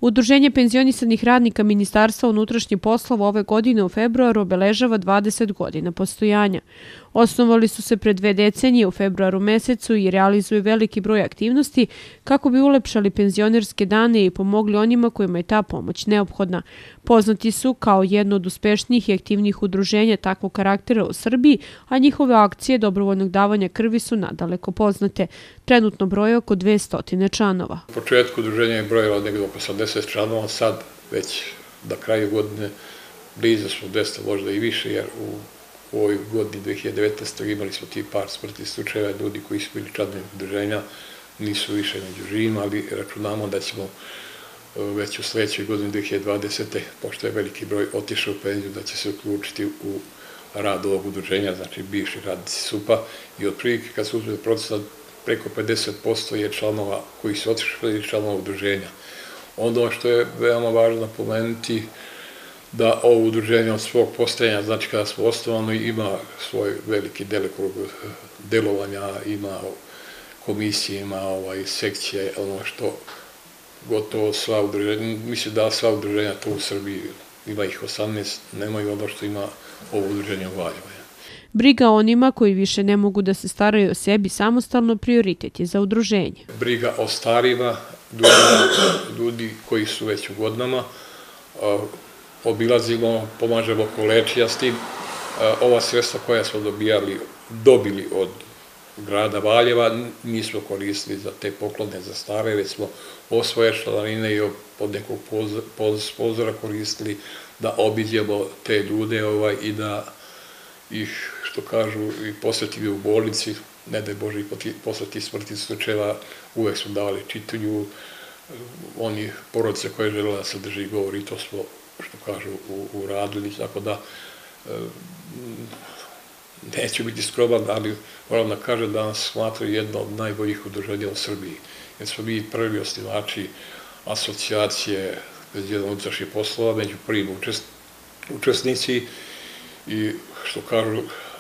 Udruženje penzionisanih radnika Ministarstva unutrašnjih poslova ove godine u februaru obeležava 20 godina postojanja. Osnovali su se pre 2 decenije u februaru mesecu i realizuju veliki broj aktivnosti kako bi ulepšali penzionerske dane i pomogli onima kojima je ta pomoć neophodna. Poznati su kao jedno od uspešnijih i aktivnijih udruženja takvog karaktera u Srbiji, a njihove akcije dobrovoljnog davanja krvi su nadaleko poznate. Trenutno broje oko 200 članova. U početku udruženja je brojilo negdje oko 80 članova, sad već na kraju godine blizu smo 200, možda i više, jer u ovoj godini 2019. imali smo ti par smrtnih slučajeva, ljudi koji su bili članovi udruženja nisu više među živima, ali računamo da ćemo već u sledećoj godini 2020. pošto je veliki broj otišao u penziju, da će se uključiti u rad ovog udruženja, znači bivši radnici SUP-a, i otprilike kad se uzme procenat preko 50% je članova koji su otišli i članova udruženja. Ono što je veoma važno pomenuti da ovo udruženje od svog postojanja, znači kada smo osnovano, ima svoj veliki delokrug delovanja, ima komisije, ima sekcije, ono što gotovo sva udruženja, mislim da sva udruženja tu u Srbiji, ima ih 18, nemaju ono što ima ovo udruženje u Valjevu. Briga onima koji više ne mogu da se staraju o sebi samostalno prioritet je za udruženje. Briga o starima, ljudi koji su već u godinama, obilazimo, pomažemo oko lečenja s tim. Ova sredstva koja smo dobili od grada Valjeva nismo koristili za te poklone za stare, već smo osvoje članarine i od nekog sponzora koristili da obiđemo te ljude i da ih, što kažu, i posvetili u bolnici, ne daj Bože i posle tih smrtnih slučajeva uvek smo davali čitanju, oni porodice koje žele da se drži govor i to smo, što kažu, uradili, tako da neću biti skroman, ali moram da kažem da nas smatraju jedno od najboljih udruženja u Srbiji, jer smo mi prvi osnivači asocijacije unutrašnjih poslova, među prvim učesnici, i što kažu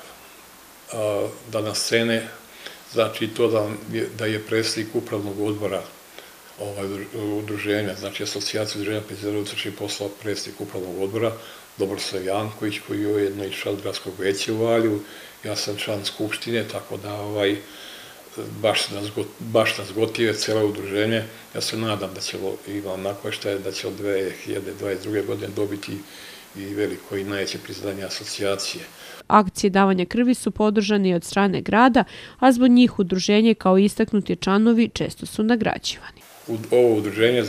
da nas cene, znači to da je predsjednik upravnog odbora udruženja, znači asocijacije udruženja penzionera unutrašnjih poslova, predsjednik upravnog odbora, Dobroslav Janković, koji je ujedno i član gradskog veća u Valjevu, ja sam član skupštine, tako da baš nas gotive celo udruženje. Ja se nadam da ćemo, imam nakoveštaje, da će od 2022. godine dobiti i veliko i najveće priznanje asocijacije. Akcije davanja krvi su podržane i od strane grada, a zbog njih udruženje kao istaknuti članovi često su nagrađivani. Ovo udruženje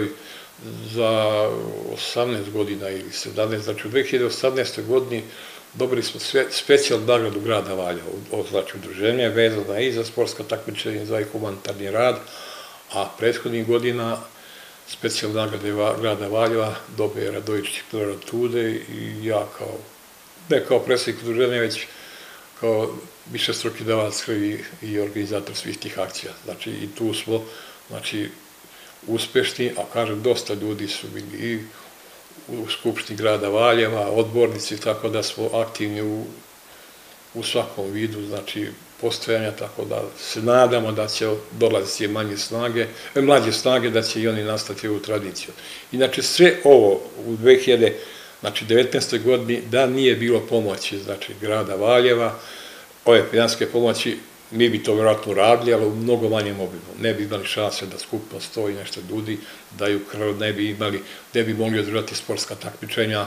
za 18 godina ili 17, znači u 2018. godini dobili smo specijalnu nagradu grada Valjeva, znači udruženje vezano i za sportska takmičenja, za humanitarni rad, a prethodnih godina specijalne nagrade grada Valjeva dobije Radojičić Milorad Tude i ja ne kao predsjednik udruženja, već kao višestruki davalac krvi i organizator svih tih akcija. Znači i tu smo, znači, uspešni, a kažem, dosta ljudi su bili i u Skupštini grada Valjeva, odbornici, tako da smo aktivni u svakom vidu, znači, postojanja, tako da se nadamo da će dolaziti mlađe snage, da će i oni nastaviti ovu tradiciju. Inače, sve ovo u 2019. godini, da nije bilo pomoći, znači, grada Valjeva, ove finansijske pomoći, mi bi to vjerojatno uradili, ali u mnogo manjem obimu. Ne bi imali šanse da skupno 100 i nešto ljudi daju krv, ne bi mogli održati sportska takmičenja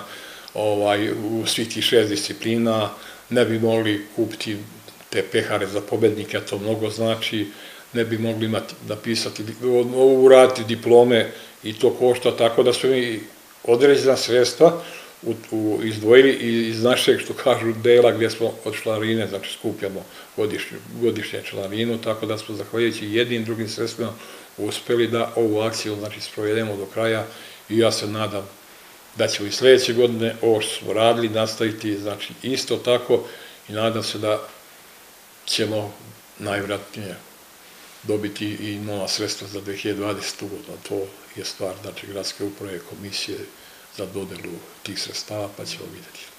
u svih tih 6 disciplina, ne bi mogli kupiti te pehare za pobednike, to mnogo znači, ne bi mogli napisati, uraditi diplome i to košta, tako da su mi određena sredstva izdvojili iz našeg, što kažu, dela gdje smo od članarine, znači skupljamo godišnje članarinu, tako da smo, zahvaljujući jednim drugim sredstvima, uspeli da ovu akciju, znači, sprovedemo do kraja i ja se nadam da ćemo i sledeće godine ovo što smo radili nastaviti, znači, isto tako i nadam se da ćemo najvjerojatnije dobiti i nova sredstva za 2020. godinu. To je stvar, znači, gradske uprave, komisije za dodelu tih sredstava, pa ćemo vidjeti.